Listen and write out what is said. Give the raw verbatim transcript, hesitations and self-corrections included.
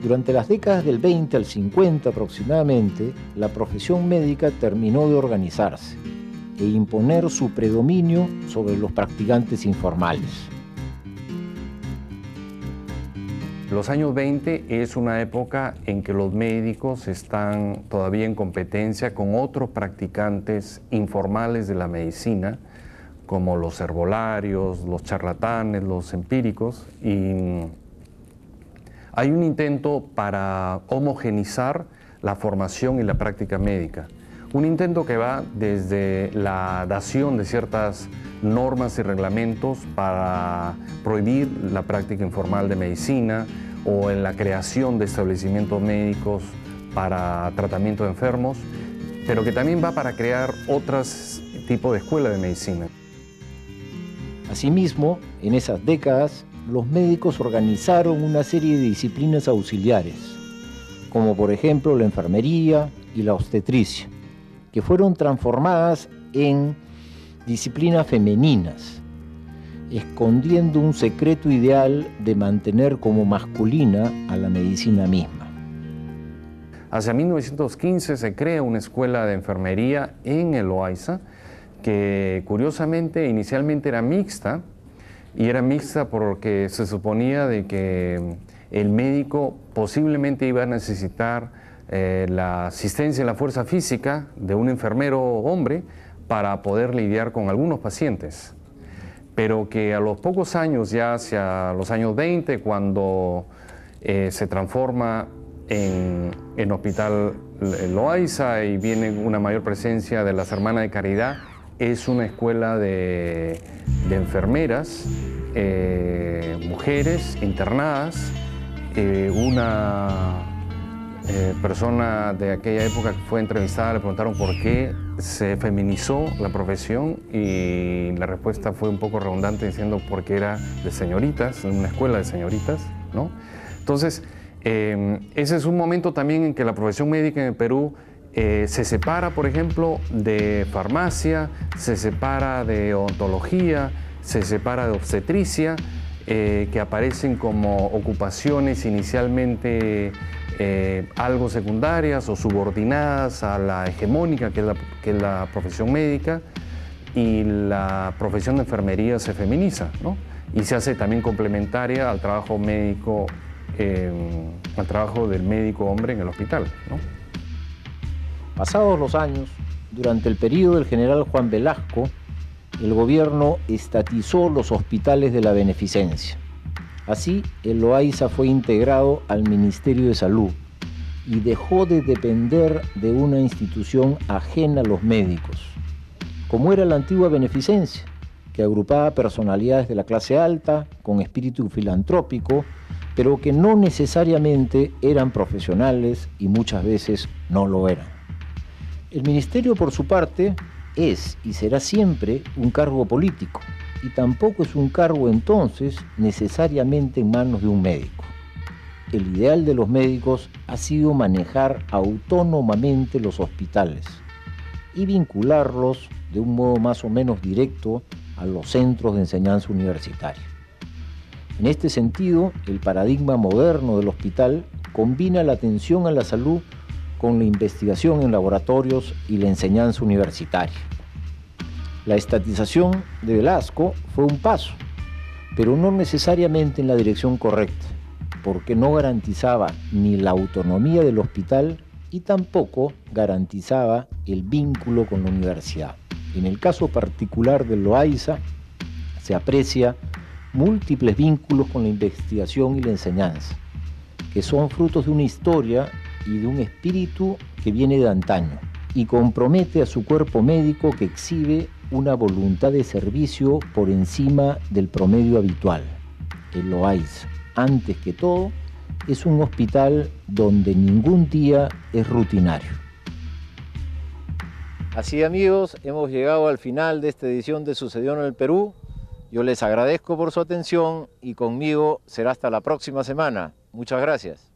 Durante las décadas del veinte al cincuenta aproximadamente, la profesión médica terminó de organizarse e imponer su predominio sobre los practicantes informales. Los años veinte es una época en que los médicos están todavía en competencia con otros practicantes informales de la medicina, como los herbolarios, los charlatanes, los empíricos, y hay un intento para homogenizar la formación y la práctica médica. Un intento que va desde la dación de ciertas normas y reglamentos para prohibir la práctica informal de medicina o en la creación de establecimientos médicos para tratamiento de enfermos, pero que también va para crear otros tipos de escuela de medicina. Asimismo, en esas décadas, los médicos organizaron una serie de disciplinas auxiliares, como por ejemplo la enfermería y la obstetricia, que fueron transformadas en disciplinas femeninas, escondiendo un secreto ideal de mantener como masculina a la medicina misma. Hacia mil novecientos quince se crea una escuela de enfermería en el Loaiza, que curiosamente inicialmente era mixta, y era mixta porque se suponía de que el médico posiblemente iba a necesitar eh, la asistencia y la fuerza física de un enfermero hombre para poder lidiar con algunos pacientes. Pero que a los pocos años, ya hacia los años veinte, cuando eh, se transforma en, en Hospital Loaiza y viene una mayor presencia de las Hermanas de Caridad, es una escuela de, de enfermeras, eh, mujeres internadas. Eh, una eh, persona de aquella época que fue entrevistada le preguntaron por qué se feminizó la profesión y la respuesta fue un poco redundante diciendo porque era de señoritas, una escuela de señoritas, ¿no? Entonces, eh, ese es un momento también en que la profesión médica en el Perú Eh, se separa, por ejemplo, de farmacia, se separa de odontología, se separa de obstetricia, eh, que aparecen como ocupaciones inicialmente eh, algo secundarias o subordinadas a la hegemónica que es la, que es la profesión médica, y la profesión de enfermería se feminiza, ¿no? Y se hace también complementaria al trabajo médico, eh, al trabajo del médico hombre en el hospital, ¿no? Pasados los años, durante el periodo del general Juan Velasco, el gobierno estatizó los hospitales de la beneficencia. Así, el Loaiza fue integrado al Ministerio de Salud y dejó de depender de una institución ajena a los médicos, como era la antigua beneficencia, que agrupaba personalidades de la clase alta con espíritu filantrópico, pero que no necesariamente eran profesionales y muchas veces no lo eran. El ministerio, por su parte, es y será siempre un cargo político, y tampoco es un cargo entonces necesariamente en manos de un médico. El ideal de los médicos ha sido manejar autónomamente los hospitales y vincularlos de un modo más o menos directo a los centros de enseñanza universitaria. En este sentido, el paradigma moderno del hospital combina la atención a la salud con la investigación en laboratorios y la enseñanza universitaria. La estatización de Velasco fue un paso, pero no necesariamente en la dirección correcta, porque no garantizaba ni la autonomía del hospital y tampoco garantizaba el vínculo con la universidad. En el caso particular del Loaiza se aprecia múltiples vínculos con la investigación y la enseñanza, que son frutos de una historia y de un espíritu que viene de antaño y compromete a su cuerpo médico, que exhibe una voluntad de servicio por encima del promedio habitual. El Loaiza, antes que todo, es un hospital donde ningún día es rutinario. Así, amigos, hemos llegado al final de esta edición de Sucedió en el Perú. Yo les agradezco por su atención y conmigo será hasta la próxima semana. Muchas gracias.